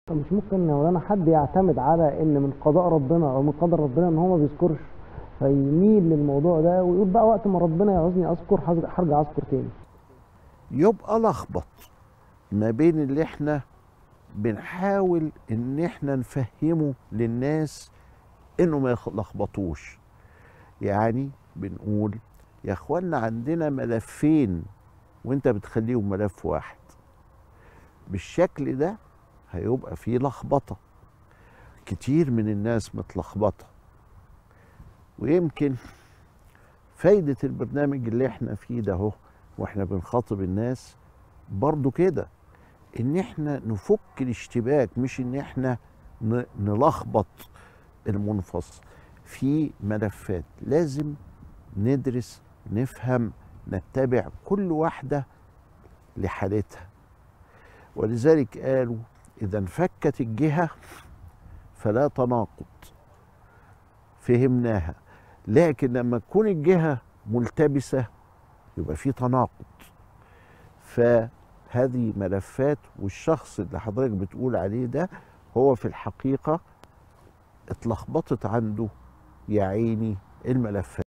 مش ممكن يا مولانا حد يعتمد على ان من قضاء ربنا او من قدر ربنا ان هو ما بيذكرش، فيميل للموضوع ده ويقول بقى وقت ما ربنا يعوزني اذكر هرجع اذكر تاني. يبقى لخبط ما بين اللي احنا بنحاول ان احنا نفهمه للناس انه ما يلخبطوش. يعني بنقول يا اخوانا عندنا ملفين وانت بتخليهم ملف واحد، بالشكل ده هيبقى فيه لخبطة. كتير من الناس متلخبطة، ويمكن فايدة البرنامج اللي احنا فيه ده اهو واحنا بنخاطب الناس برضو كده، ان احنا نفك الاشتباك، مش ان احنا نلخبط المنفصل في ملفات. لازم ندرس، نفهم، نتبع كل واحدة لحالتها. ولذلك قالوا إذا انفكت الجهة فلا تناقض، فهمناها. لكن لما تكون الجهة ملتبسة يبقى في تناقض. فهذه ملفات، والشخص اللي حضرتك بتقول عليه ده هو في الحقيقة اتلخبطت عنده يا عيني الملفات.